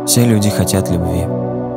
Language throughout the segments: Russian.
Все люди хотят любви,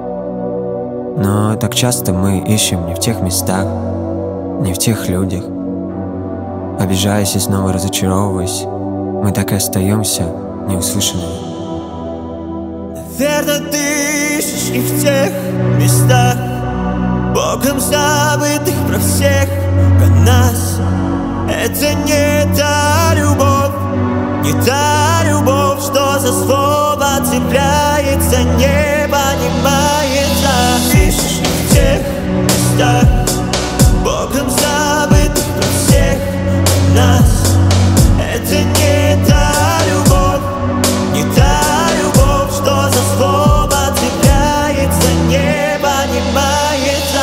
но так часто мы ищем не в тех местах, не в тех людях. Обижаясь и снова разочаровываясь, мы так и остаемся неуслышанными. Наверное, ты ищешь не в тех местах, богом забытых про всех, про нас. Это не та любовь, не та любовь, что за слово цепляется, не понимается. Ищешь не в тех местах, богом забытых про всех, про нас. Это не та любовь, не та любовь, что за слово цепляется, не понимается.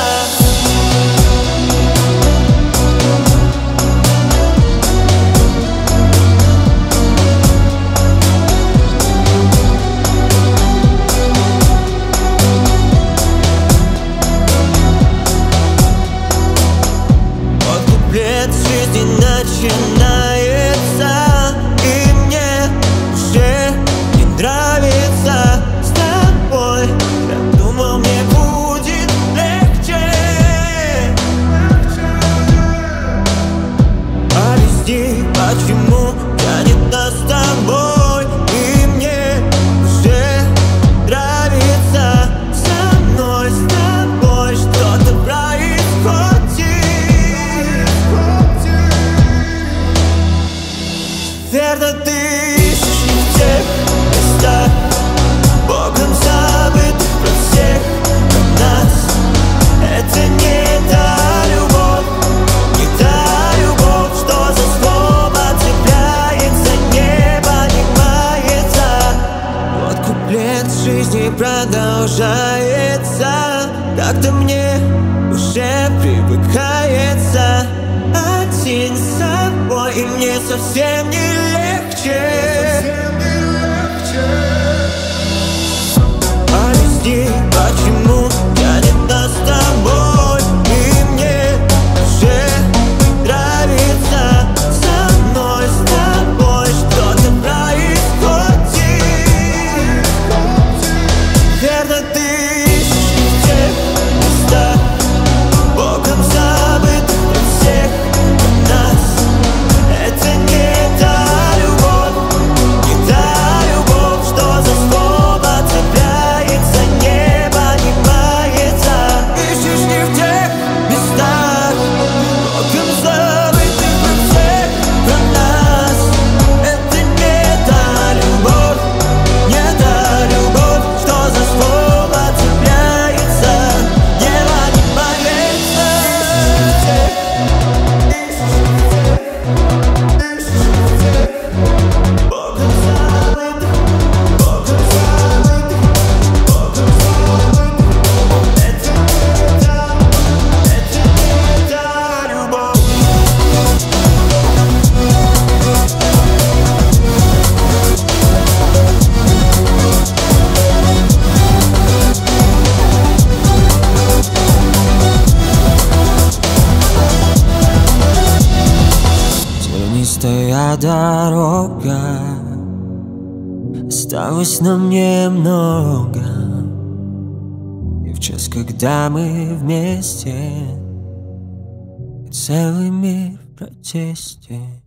Лет жизни начинается, и мне уже не нравится с тобой. Я думал, мне будет легче, объясни, почему тянет нас с тобой, и мне уже нравится со мной, с тобой что-то происходит. Верно, ты ищешь не в тех местах, богом забытых про всех, про нас. Это не та любовь, не та любовь, что за слово цепляется, не понимается. Вот куплет жизни продолжается, так-то мне уже привыкается. Один с собой, и мне совсем не легче. Объясни, почему тянет нас с тобой, и мне уже нравится со мной, с тобой что-то происходит. Верно, ты ищешь не в тех местах, богом забытых про всех, про нас. Это не та любовь, не та любовь, что за слово цепляется, не понимается. Ищешь не в тех местах, богом забытых про всех, про нас. Это не та любовь, не та любовь, что за слово цепляется, не понимается. Богом забытых, богом забытых, богом забытых. Это не та любовь. Тернистая дорога, осталось нам немного, и в час, когда мы вместе, и целый мир в протесте.